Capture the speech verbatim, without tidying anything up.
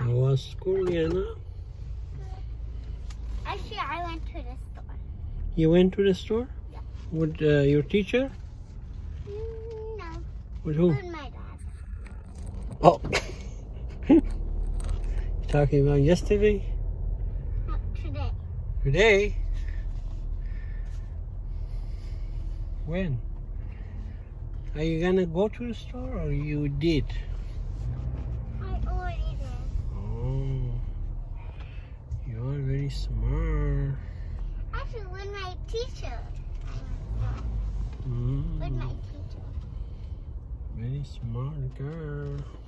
How was school, Liana? Actually, I went to the store. You went to the store? Yeah. With uh, your teacher? Mm, no. With who? With my dad. Oh. Talking about yesterday? No, today. Today? When? Are you gonna go to the store or you did? I already did. Oh. You are very smart. Actually, with my teacher. Mm. With my teacher. Very smart girl.